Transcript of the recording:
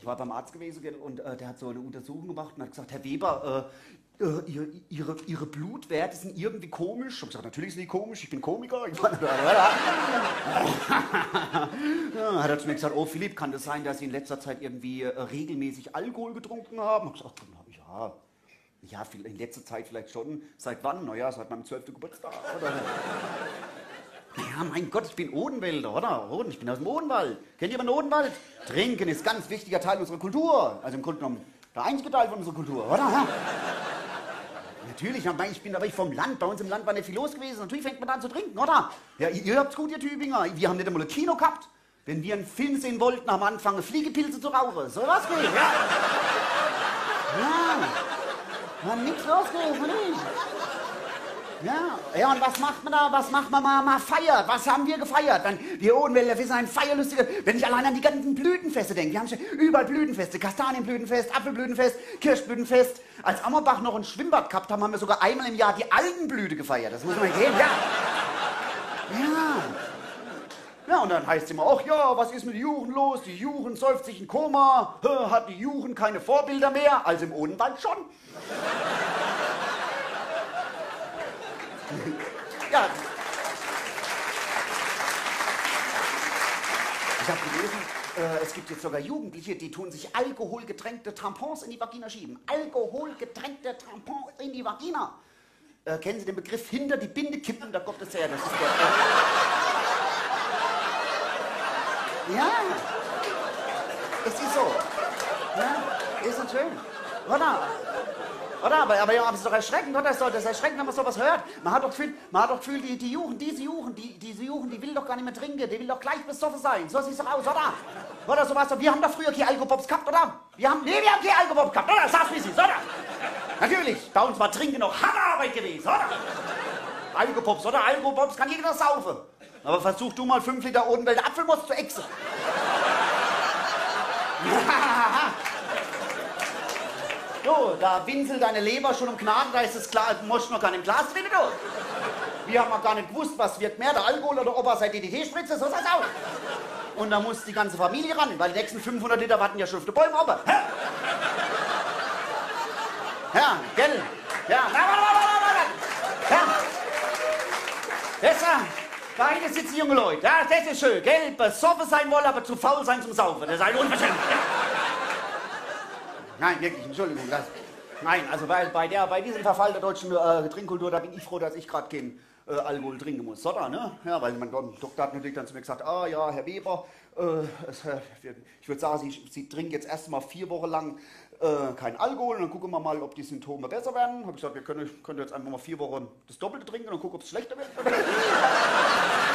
Ich war beim Arzt gewesen, gell, und der hat so eine Untersuchung gemacht und hat gesagt, Herr Weber, Ihre Blutwerte sind irgendwie komisch. Ich habe gesagt, natürlich sind die komisch, ich bin Komiker. Ja, hat er zu mir gesagt, oh Philipp, kann das sein, dass Sie in letzter Zeit irgendwie regelmäßig Alkohol getrunken haben? Ich habe gesagt, ja, in letzter Zeit vielleicht schon. Seit wann? Naja, seit meinem 12. Geburtstag. Oder? Ja, mein Gott, ich bin Odenwälder, oder? Ich bin aus dem Odenwald. Kennt ihr den Odenwald? Trinken ist ein ganz wichtiger Teil unserer Kultur. Also im Grunde genommen der einzige Teil von unserer Kultur, oder? Ja. Natürlich, ich bin aber vom Land. Bei uns im Land war nicht viel los gewesen. Natürlich fängt man an zu trinken, oder? Ja, ihr habt's gut, ihr Tübinger. Wir haben nicht einmal ein Kino gehabt. Wenn wir einen Film sehen wollten, haben wir angefangen, Fliegepilze zu rauchen. So was geht, ja. Ja. War nichts los gewesen, nicht? Ja, und was macht man da? Was macht man mal feiert? Was haben wir gefeiert? Wir Odenwälder, wir sind ein feierlustiger, wenn ich allein an die ganzen Blütenfeste denke. Wir haben schon überall Blütenfeste, Kastanienblütenfest, Apfelblütenfest, Kirschblütenfest. Als Ammerbach noch ein Schwimmbad gehabt haben, haben wir sogar einmal im Jahr die Algenblüte gefeiert. Das muss man gehen, ja. Ja, und dann heißt es immer, ach ja, was ist mit den Juchen los? Die Juchen säuft sich in Koma. Hat die Juchen keine Vorbilder mehr? Also im Odenwald schon. Ja. Ich habe gelesen, es gibt jetzt sogar Jugendliche, die tun sich alkoholgetränkte Tampons in die Vagina schieben. Alkoholgetränkte Tampons in die Vagina. Kennen Sie den Begriff hinter die Binde kippen? Da kommt es her. Das ist der. Ja. Es ist so. Ja, ist natürlich. Oder? Aber es ist doch erschreckend, oder? Das ist erschreckend, wenn man sowas hört. Man hat doch Gefühl, diese Juchen, die will doch gar nicht mehr trinken, die will doch gleich besoffen sein. So sieht's doch aus, oder? Oder sowas. Wir haben doch früher keine Alkopops gehabt, oder? Wir haben keine Alkopops gehabt, oder? Sag's wie sie ist, oder? Natürlich, bei uns war Trinken noch Hammerarbeit gewesen, oder? Alkopops, oder? Alkopops kann jeder saufen. Aber versuch du mal 5 Liter Odenwälder Apfelmus zu exen. So, da winselt deine Leber schon im Knaden, da ist es klar, du musst noch gar nicht im Glas drin, du. Wir haben noch gar nicht gewusst, was wirkt mehr, der Alkohol oder Opa seit DDT-Spritze, so sieht's aus. Und da muss die ganze Familie ran, weil die nächsten 500 Liter warten ja schon auf die Bäume oben. Ja, gell? Ja, ja. Besser. Da hinten sitzen junge Leute, ja, das ist schön, gell? Besoffen sein wollen, aber zu faul sein zum Saufen, das ist ein Unverschämtheit. Nein, wirklich, Entschuldigung. Nein, also bei diesem Verfall der deutschen Trinkkultur, da bin ich froh, dass ich gerade keinen Alkohol trinken muss, oder? Ne? Ja, weil mein Doktor hat natürlich dann zu mir gesagt, ah ja, Herr Weber, ich würde sagen, Sie trinken jetzt erst mal 4 Wochen lang kein Alkohol und dann gucken wir mal, ob die Symptome besser werden. Habe ich gesagt, wir können jetzt einfach mal 4 Wochen das Doppelte trinken und dann gucken, ob es schlechter wird.